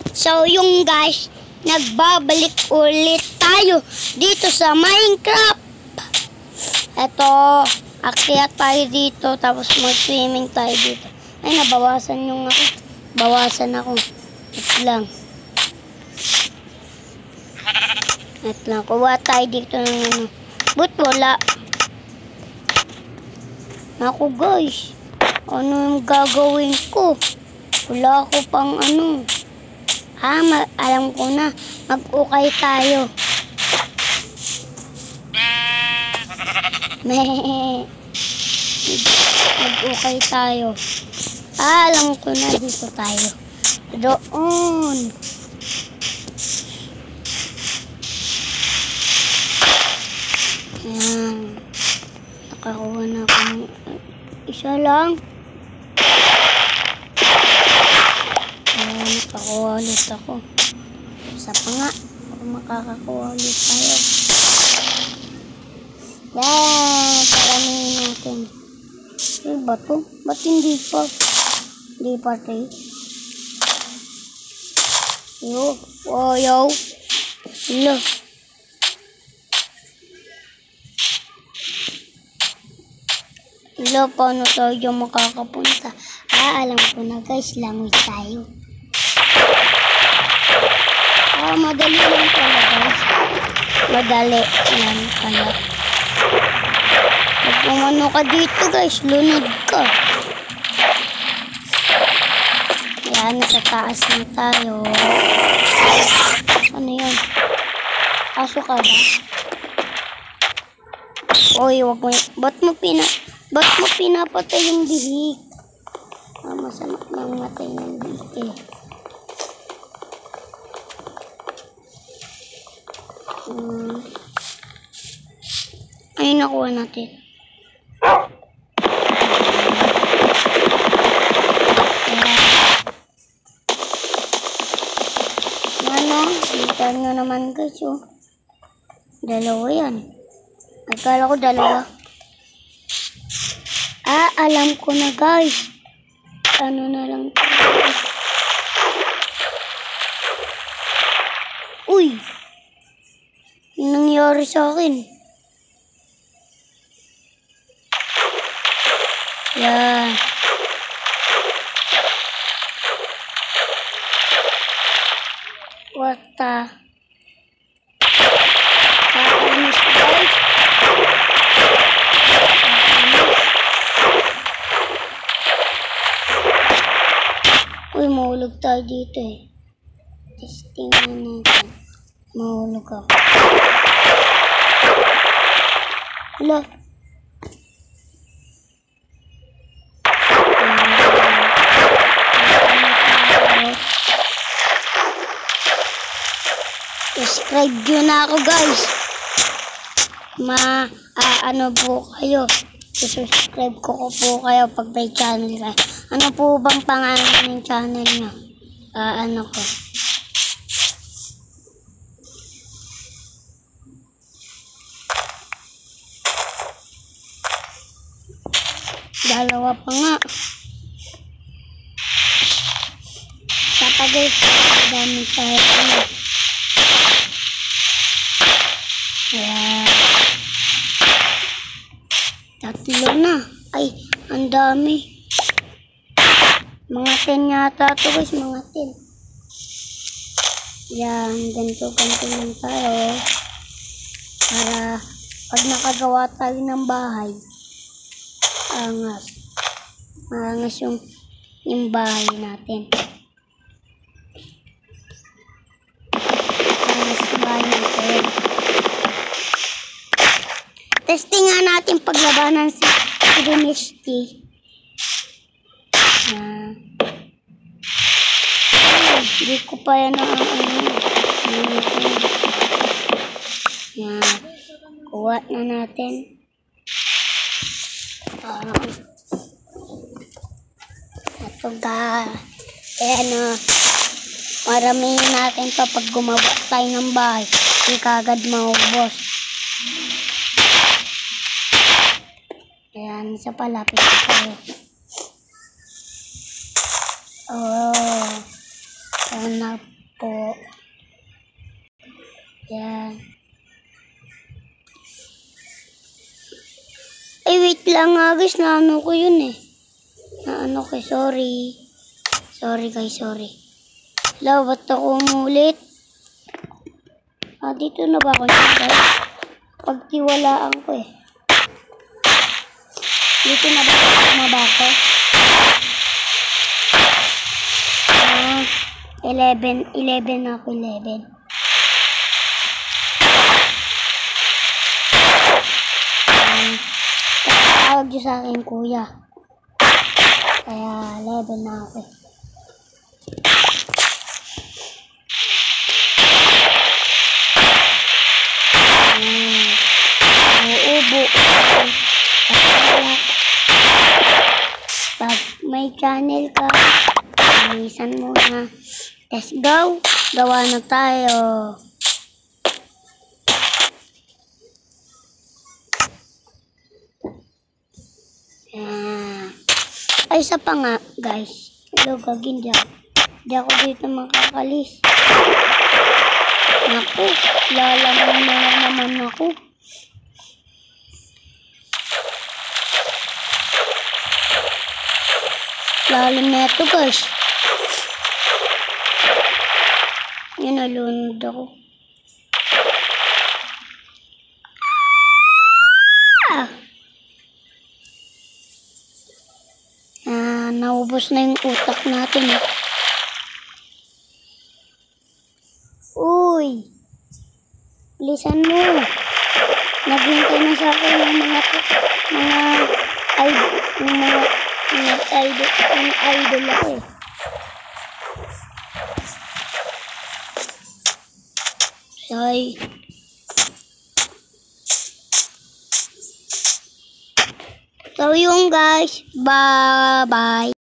So yung guys, nagbabalik ulit tayo dito sa Minecraft. Eto, akyat tayo dito tapos mag-swimming tayo dito. Ay, nabawasan yung ako. Bawasan ako. Ito lang. Kuha tayo dito ng ano. But wala. Naku guys, ano yung gagawin ko? Wala ako pang ano. Alam ko na. Mag-ukay tayo. Mag-ukay tayo. Alam ko na, dito tayo. Doon. Ayan. Nakakuha na ako ng isa lang. Ayan, nakakuha ulit ako. Isa pa nga. Makakakuha ulit tayo. Yan. Paramihin natin. Ay, bato? Ba't hindi pa? Hindi pa tayo. Yo. Oh, yo. Hello. Hello, paano tayo makakapunta? Alam ko na guys, langoy tayo. Madali lang pala guys. Madali lang pala. Pag umano ka dito guys, lunod ka. Yan, sa taas na tayo. Ano yun? Aso ka ba? Oy, wag mo. Ba't mo pinapatay yung bihik? Masama nang matay ng bihik eh. Ay, nakuha natin. Ano? Hintayin nyo naman guys, oh. Dalawa yan. Akala ko dalawa. Alam ko na guys. Ano na lang. Uy! Yung nangyari sa akin. Yan. What the? Kakainis guys. Uy, mahulog tayo dito eh. Testing na natin. Mahulog ako. Hala. Subscribe nyo na ako guys. Ano po kayo? Subscribe ko po kayo pag may channel kayo. Ano po bang pangalan ng channel nyo? Ano ko? Dalawa pa nga. Sapa guys, dami tayo. Ayan. Tatlo na. Ay, ang dami. Mga 10 yata ito guys, mga 10. Yan, ganito lang tayo. Para pag nakagawa tayo ng bahay, maangas yung bahay natin. Maangas yung bahay natin. Testing nga natin paglabanan si Dynasty. Hindi ko pa yan yan. Kuha na natin. Ito ga. Maramihin natin to pag gumawa tayo ng bahay. Hindi kagad maubos. Ayan, isa pa, lapit tayo. Ayan na, po. Yan. Ay, wait lang nga guys. Naano ko yun eh. Naano ko, sorry. Sorry guys, sorry. Hello, ba't ako umulit? Dito na ba ako guys? Pagtiwalaan ko eh. Dito na ba ako? Tumaba ko? 11 ako, 11. Tawag nyo sa akin, kuya. Kaya, 11 na ako. Uubo. Pag may channel ka, bilisan mo na. Let's go. Gawa na tayo. Ay, isa pa nga, guys. Hello, gagin dyan. Di ako dito makakalis. Naku, lalamang na naman ako. Lalim na ito, guys. Yan, nalunod ako. Naubos na yung utak natin eh. Uy! Bilisan mo. Naghintay na sa akin ng mga idol ako eh. Sorry. So yun guys. Bye-bye.